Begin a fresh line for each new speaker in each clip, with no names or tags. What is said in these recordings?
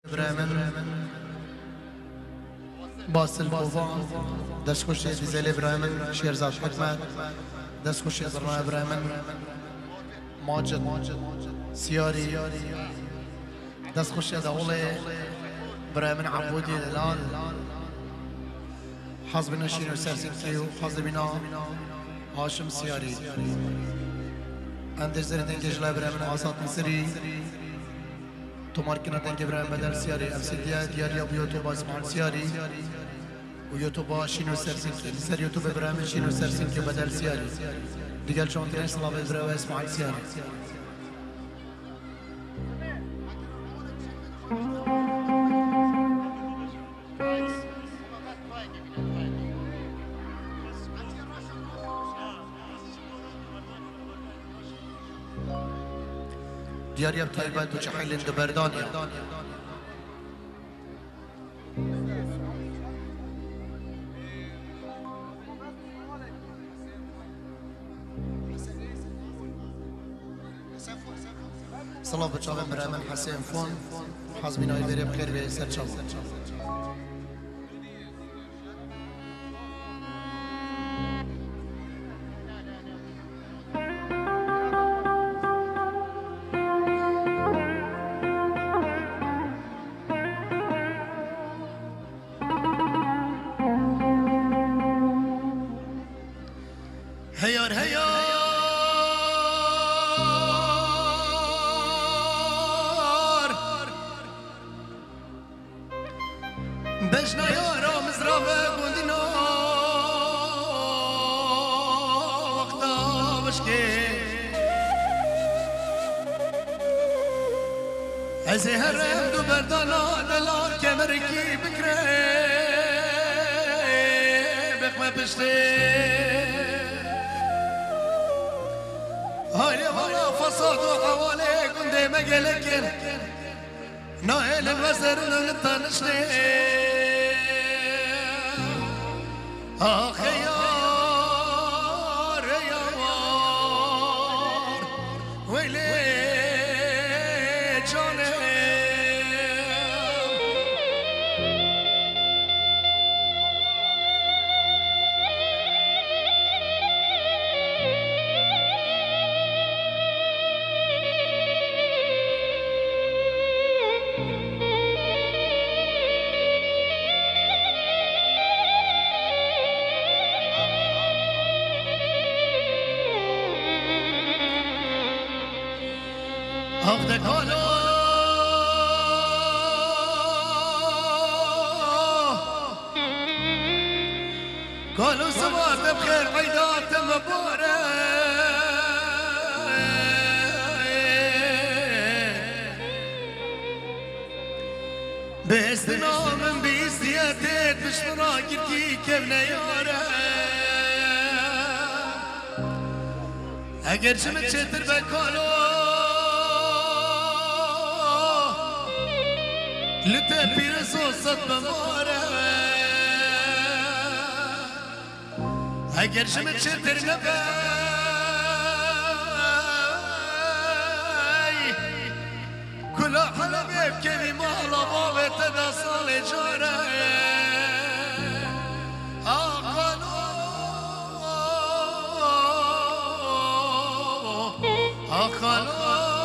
برامن باسل بوفان دست خوش دیزل برامن شیرزاد حکمت دست خوش زرنا برامن ماجد سیاری دست خوش دولة برامن عبودي دلال حزب نشين وسرسكي حزب بنا هاشم سياري اندر زر دنگ جلا برامن آسات مصري تماركنا دنگ برامن بدر سياري افسديا دياريا بيوتوب اسمان سياري ويوتوب شينو سرسكي سر يوتوب برامن شينو سرسكي بدر سياري ديگل شون ترين صلاة برامن اسمان سياري دياريا بطيبات وشحيل اند بردانيا صلاة بچاوه برامن حسين فون حزبين آي بيري بخير بي سر چاوه هيار هيار بجنا يارا مزرافة قندنا وقتا بشكي ازي هرم دو بردانا دلال كمركي بكري بخمة بشتي هاي وانا فصاد وحوالي كندي مقلكن نايل الوزر نطنشني اخ يار يار ويلي جاني هفته قالوا صباح بخير عيدات مبارك باستنام بيستياتات مش مراكبتي كيفنا يارا اگر شمت شتر بقالوا لتبي رصاصة بمارة اگر شمت شتر نباي كل حلا بيبكي مالا بابا تدا صالي جارة أخلو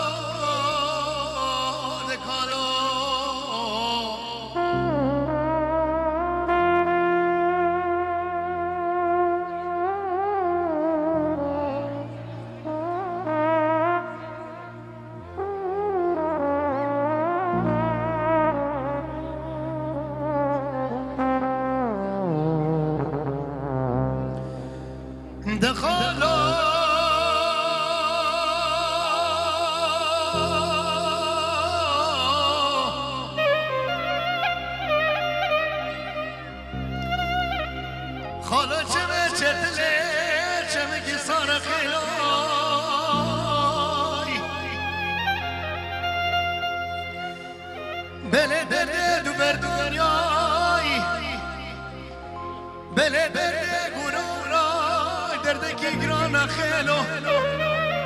خاله چمه چتله چمه کی سار خیلای بله درده دو بر دنیای بله درده گرورای درده کی گران خیلو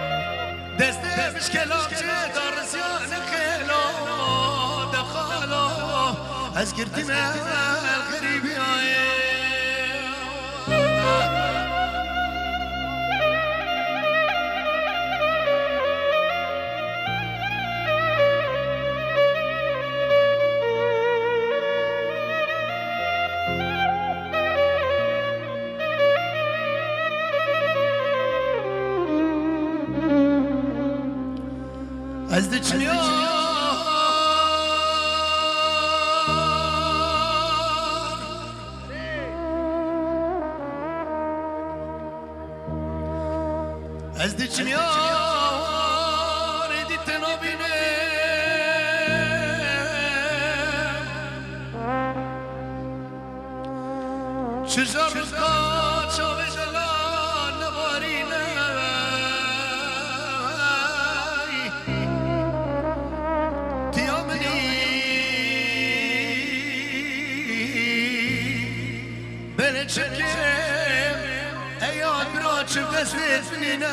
دسته مشکلات چه در رسیان خیلو دخالو از گردم الغریبی آیه از دچنیا از دچنیا ردیت نبینه چجا بزگاه چاوه جلال نبارینه تیامنی بله چکه ایاد برا چه بسویت بنینه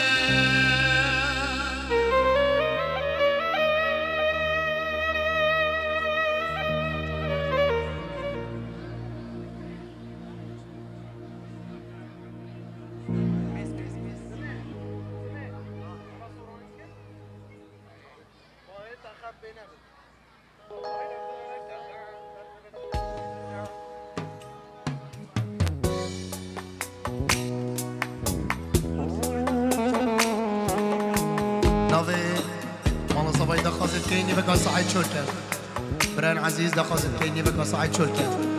ناوی مالا صبای دخازت کینی بکا سعید شل کرد بران عزیز دخازت کینی بکا سعید شل کرد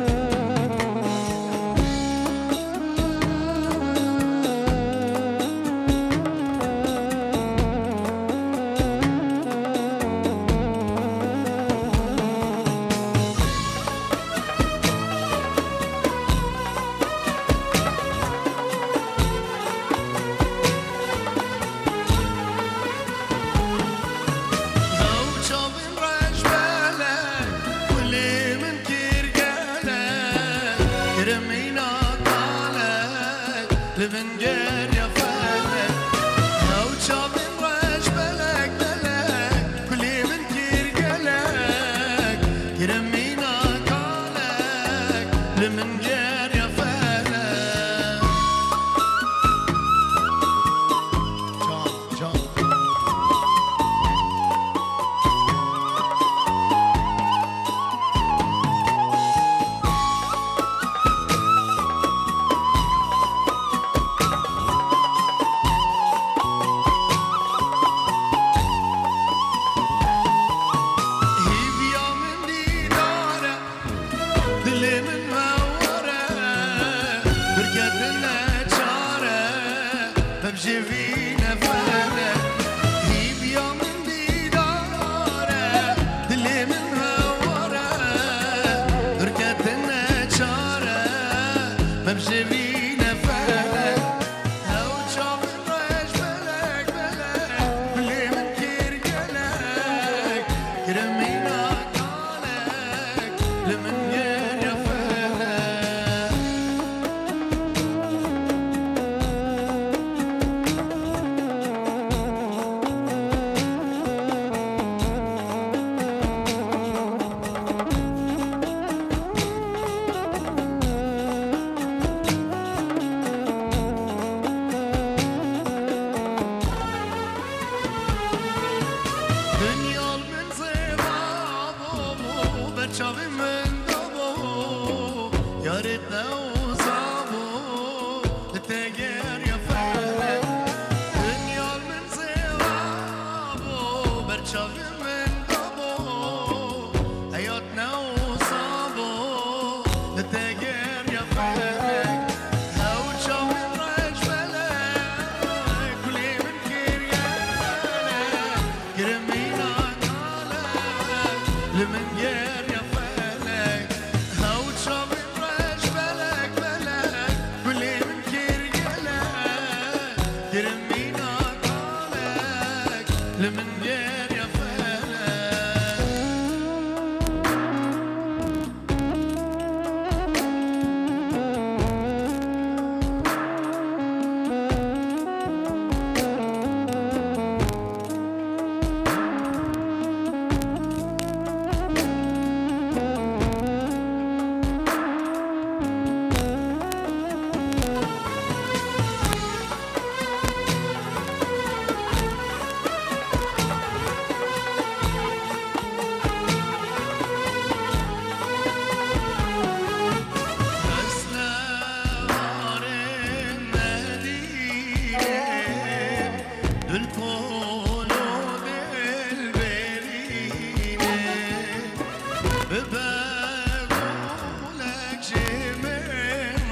بقولك جميل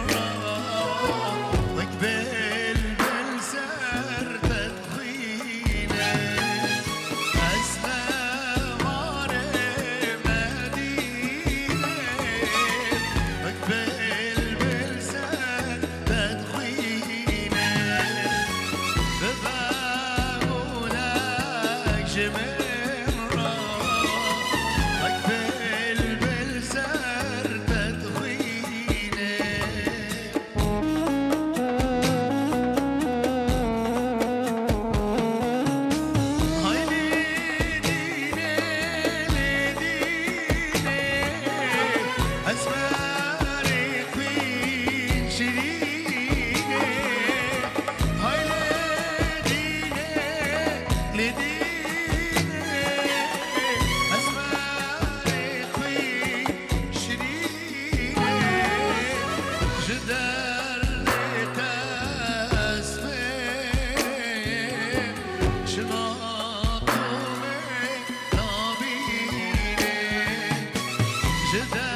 وقبل بالسر تدخينه أسلم عري مدينة وقبل بالسر تدخينه بقولك جميل Just